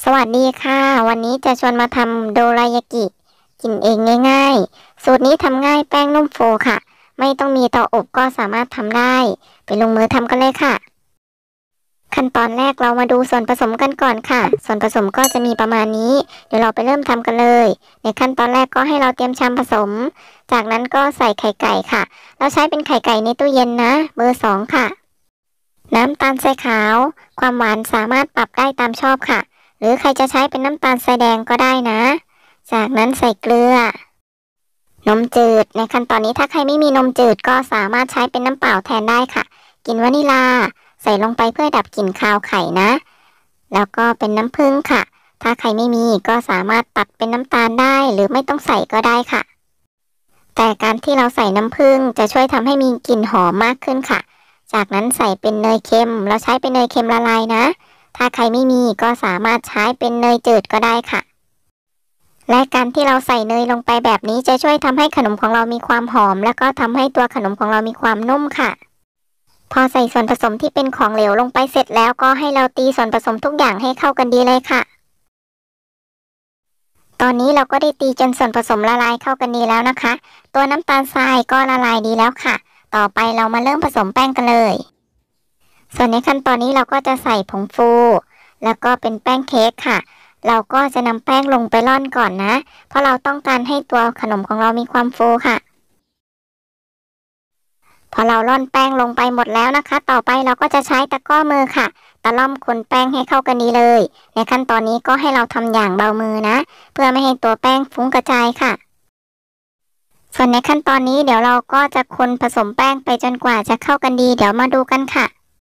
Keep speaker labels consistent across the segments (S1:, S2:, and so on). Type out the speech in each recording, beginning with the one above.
S1: วัสดีค่ะวันนี้จะชวนมาทำโดรายากิกินเองง่ายๆสูตรนี้ทำง่ายแป้งนุ่มฟูค่ะไม่ต้องมีเตาอบก็สามารถทำได้ไปลงมือทำกันเลยค่ะขั้นตอนแรกเรามาดูส่วนผสมกันก่อนค่ะส่วนผสมก็จะมีประมาณนี้เดี๋ยวเราไปเริ่มทำกันเลยในขั้นตอนแรกก็ให้เราเตรียมชามผสมจากนั้นก็ใส่ไข่ไก่ค่ะเราใช้เป็นไข่ไก่ในตู้เย็นนะเบอร์2ค่ะน้ำตาลทรายขาวความหวานสามารถปรับได้ตามชอบค่ะหรือใครจะใช้เป็นน้ำตาลทรายแดงก็ได้นะจากนั้นใส่เกลือนมจืดในขั้นตอนนี้ถ้าใครไม่มีนมจืดก็สามารถใช้เป็นน้ำเปล่าแทนได้ค่ะกลิ่นวานิลาใส่ลงไปเพื่อดับกลิ่นคาวไข่นะแล้วก็เป็นน้ำผึ้งค่ะถ้าใครไม่มีก็สามารถตัดเป็นน้ำตาลได้หรือไม่ต้องใส่ก็ได้ค่ะแต่การที่เราใส่น้ำผึ้งจะช่วยทำให้มีกลิ่นหอมมากขึ้นค่ะจากนั้นใส่เป็นเนยเค็มเราใช้เป็นเนยเค็มละลายนะถ้าใครไม่มีก็สามารถใช้เป็นเนยจืดก็ได้ค่ะและการที่เราใส่เนยลงไปแบบนี้จะช่วยทำให้ขนมของเรามีความหอมและก็ทำให้ตัวขนมของเรามีความนุ่มค่ะพอใส่ส่วนผสมที่เป็นของเหลวลงไปเสร็จแล้วก็ให้เราตีส่วนผสมทุกอย่างให้เข้ากันดีเลยค่ะตอนนี้เราก็ได้ตีจนส่วนผสมละลายเข้ากันดีแล้วนะคะตัวน้ำตาลทรายก็ละลายดีแล้วค่ะต่อไปเรามาเริ่มผสมแป้งกันเลยส่วนในขั้นตอนนี้เราก็จะใส่ผงฟูแล้วก็เป็นแป้งเค้กค่ะเราก็จะนำแป้งลงไปร่อนก่อนนะเพราะเราต้องการให้ตัวขนมของเรามีความฟูค่ะพอเราร่อนแป้งลงไปหมดแล้วนะคะต่อไปเราก็จะใช้ตะกร้อมือค่ะตะล่อมคนแป้งให้เข้ากันดีเลยในขั้นตอนนี้ก็ให้เราทำอย่างเบามือนะเพื่อไม่ให้ตัวแป้งฟุ้งกระจายค่ะส่วนในขั้นตอนนี้เดี๋ยวเราก็จะคนผสมแป้งไปจนกว่าจะเข้ากันดีเดี๋ยวมาดูกันค่ะ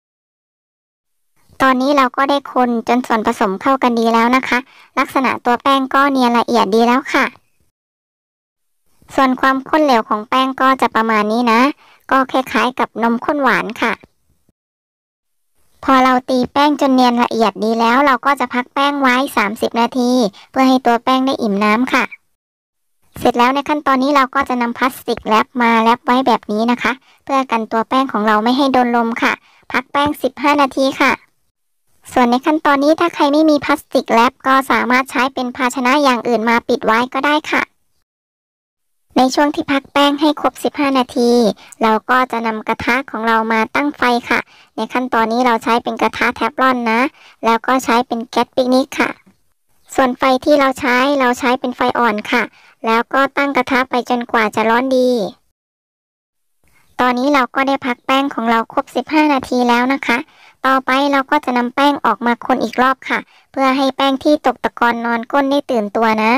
S1: ตอนนี้เราก็ได้คนจนส่วนผสมเข้ากันดีแล้วนะคะลักษณะตัวแป้งก็เนียนละเอียดดีแล้วค่ะส่วนความข้นเหลวของแป้งก็จะประมาณนี้นะก็คล้ายๆกับนมข้นหวานค่ะพอเราตีแป้งจนเนียนละเอียดดีแล้วเราก็จะพักแป้งไว้30นาทีเพื่อให้ตัวแป้งได้อิ่มน้ำค่ะเสร็จแล้วในขั้นตอนนี้เราก็จะนำพลาสติกแรปมาแรปไว้แบบนี้นะคะเพื่อกันตัวแป้งของเราไม่ให้โดนลมค่ะพักแป้ง15นาทีค่ะส่วนในขั้นตอนนี้ถ้าใครไม่มีพลาสติกแรปก็สามารถใช้เป็นภาชนะอย่างอื่นมาปิดไว้ก็ได้ค่ะในช่วงที่พักแป้งให้ครบ15นาทีเราก็จะนำกระทะของเรามาตั้งไฟค่ะในขั้นตอนนี้เราใช้เป็นกระทะเทฟลอนนะแล้วก็ใช้เป็นแก๊สปิกนิกค่ะส่วนไฟที่เราใช้เป็นไฟอ่อนค่ะแล้วก็ตั้งกระทะไปจนกว่าจะร้อนดีตอนนี้เราก็ได้พักแป้งของเราครบ15นาทีแล้วนะคะต่อไปเราก็จะนำแป้งออกมาคนอีกรอบค่ะเพื่อให้แป้งที่ตกตะกอนนอนก้นได้ตื่นตัวนะ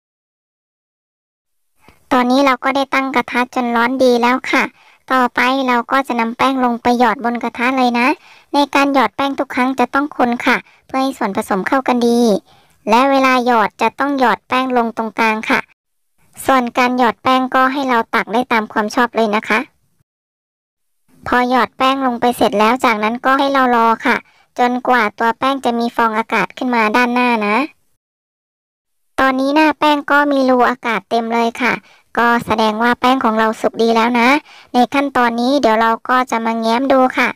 S1: ตอนนี้เราก็ได้ตั้งกระทะจนร้อนดีแล้วค่ะต่อไปเราก็จะนำแป้งลงไปหยอดบนกระทะเลยนะในการหยอดแป้งทุกครั้งจะต้องคนค่ะเพื่อให้ส่วนผสมเข้ากันดีและเวลาหยอดจะต้องหยอดแป้งลงตรงกลางค่ะส่วนการหยอดแป้งก็ให้เราตักได้ตามความชอบเลยนะคะพอหยอดแป้งลงไปเสร็จแล้วจากนั้นก็ให้เรารอค่ะจนกว่าตัวแป้งจะมีฟองอากาศขึ้นมาด้านหน้านะตอนนี้หน้าแป้งก็มีรูอากาศเต็มเลยค่ะก็แสดงว่าแป้งของเราสุกดีแล้วนะในขั้นตอนนี้เดี๋ยวเราก็จะมาแง้มดูค่ะ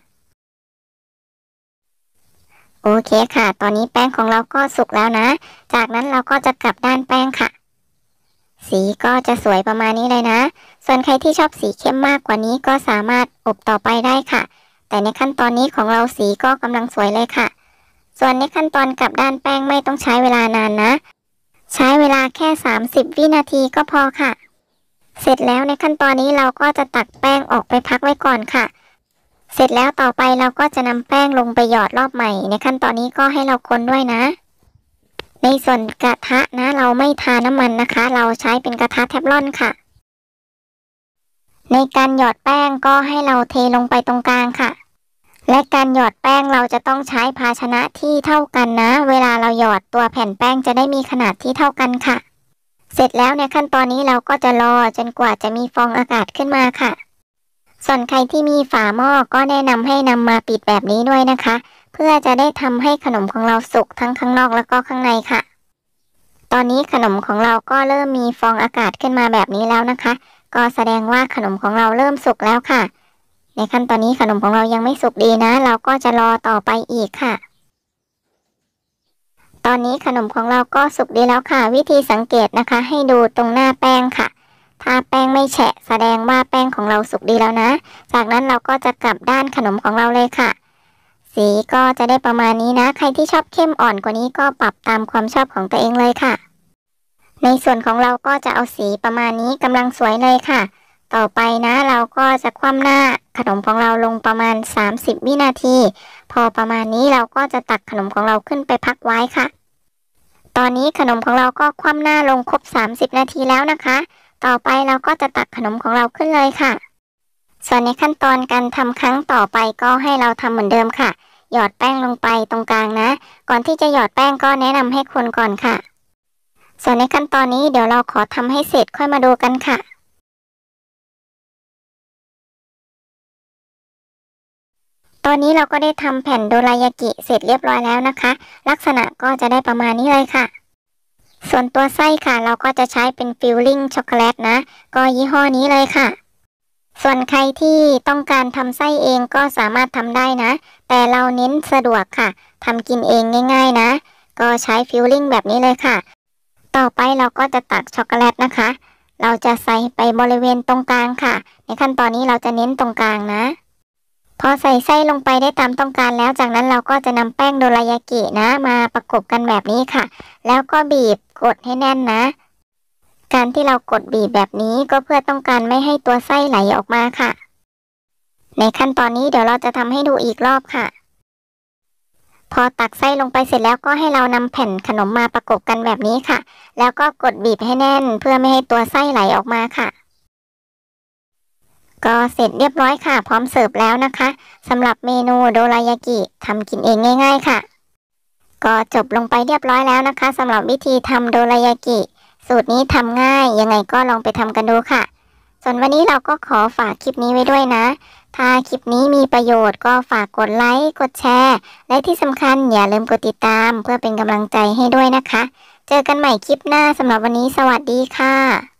S1: โอเคค่ะตอนนี้แป้งของเราก็สุกแล้วนะจากนั้นเราก็จะกลับด้านแป้งค่ะสีก็จะสวยประมาณนี้เลยนะส่วนใครที่ชอบสีเข้มมากกว่านี้ก็สามารถอบต่อไปได้ค่ะแต่ในขั้นตอนนี้ของเราสีก็กำลังสวยเลยค่ะส่วนในขั้นตอนกลับด้านแป้งไม่ต้องใช้เวลานานนะใช้เวลาแค่30วินาทีก็พอค่ะเสร็จแล้วในขั้นตอนนี้เราก็จะตักแป้งออกไปพักไว้ก่อนค่ะเสร็จแล้วต่อไปเราก็จะนำแป้งลงไปหยอดรอบใหม่ในขั้นตอนนี้ก็ให้เราคนด้วยนะในส่วนกระทะนะเราไม่ทาน้ำมันนะคะเราใช้เป็นกระทะเทฟลอนค่ะในการหยอดแป้งก็ให้เราเทลงไปตรงกลางค่ะและการหยอดแป้งเราจะต้องใช้ภาชนะที่เท่ากันนะเวลาเราหยอดตัวแผ่นแป้งจะได้มีขนาดที่เท่ากันค่ะเสร็จแล้วในขั้นตอนนี้เราก็จะรอจนกว่าจะมีฟองอากาศขึ้นมาค่ะส่วนใครที่มีฝาหม้อก็แนะนำให้นำมาปิดแบบนี้ด้วยนะคะเพื่อจะได้ทำให้ขนมของเราสุกทั้งข้างนอกแล้วก็ข้างในค่ะตอนนี้ขนมของเราก็เริ่มมีฟองอากาศขึ้นมาแบบนี้แล้วนะคะก็แสดงว่าขนมของเราเริ่มสุกแล้วค่ะในขั้นตอนนี้ขนมของเรายังไม่สุกดีนะเราก็จะรอต่อไปอีกค่ะต่ออนนี้ขนมของเราก็สุกดีแล้วค่ะวิธีสังเกตนะคะให้ดูตรงหน้าแป้งค่ะถ้าแป้งไม่แฉะแสดงว่าแป้งของเราสุกดีแล้วนะจากนั้นเราก็จะกลับด้านขนมของเราเลยค่ะสีก็จะได้ประมาณนี้นะใครที่ชอบเข้มอ่อนกว่านี้ก็ปรับตามความชอบของตัวเองเลยค่ะในส่วนของเราก็จะเอาสีประมาณนี้กำลังสวยเลยค่ะต่อไปนะเราก็จะคว่ำหน้าขนมของเราลงประมาณ30วินาทีพอประมาณนี้เราก็จะตักขนมของเราขึ้นไปพักไว้ค่ะตอนนี้ขนมของเราก็คว่ำหน้าลงครบ30นาทีแล้วนะคะต่อไปเราก็จะตักขนมของเราขึ้นเลยค่ะส่วนในขั้นตอนการทำครั้งต่อไปก็ให้เราทำเหมือนเดิมค่ะหยอดแป้งลงไปตรงกลางนะก่อนที่จะหยอดแป้งก็แนะนำให้คนก่อนค่ะส่วนในขั้นตอนนี้เดี๋ยวเราขอทำให้เสร็จค่อยมาดูกันค่ะตอนนี้เราก็ได้ทำแผ่นโดรายากิเสร็จเรียบร้อยแล้วนะคะลักษณะก็จะได้ประมาณนี้เลยค่ะส่วนตัวไส้ค่ะเราก็จะใช้เป็นฟิลลิ่งช็อกโกแลตนะก็ยี่ห้อนี้เลยค่ะส่วนใครที่ต้องการทำไส้เองก็สามารถทำได้นะแต่เราเน้นสะดวกค่ะทำกินเองง่ายๆนะก็ใช้ฟิลลิ่งแบบนี้เลยค่ะต่อไปเราก็จะตักช็อกโกแลตนะคะเราจะใส่ไปบริเวณตรงกลางค่ะในขั้นตอนนี้เราจะเน้นตรงกลางนะพอใส่ไส้ลงไปได้ตามต้องการแล้วจากนั้นเราก็จะนำแป้งโดรายากินะมาประกบกันแบบนี้ค่ะแล้วก็บีบกดให้แน่นนะการที่เรากดบีบแบบนี้ก็เพื่อต้องการไม่ให้ตัวไส้ไหลออกมาค่ะในขั้นตอนนี้เดี๋ยวเราจะทำให้ดูอีกรอบค่ะพอตักไส้ลงไปเสร็จแล้วก็ให้เรานำแผ่นขนมมาประกบกันแบบนี้ค่ะแล้วก็กดบีบให้แน่นเพื่อไม่ให้ตัวไส้ไหลออกมาค่ะก็เสร็จเรียบร้อยค่ะพร้อมเสิร์ฟแล้วนะคะสำหรับเมนูโดรายากิทำกินเองง่ายๆค่ะก็จบลงไปเรียบร้อยแล้วนะคะสำหรับวิธีทำโดรายากิสูตรนี้ทำง่ายยังไงก็ลองไปทำกันดูค่ะส่วนวันนี้เราก็ขอฝากคลิปนี้ไว้ด้วยนะถ้าคลิปนี้มีประโยชน์ก็ฝากกดไลค์กดแชร์และที่สำคัญอย่าลืมกดติดตามเพื่อเป็นกำลังใจให้ด้วยนะคะเจอกันใหม่คลิปหน้าสำหรับวันนี้สวัสดีค่ะ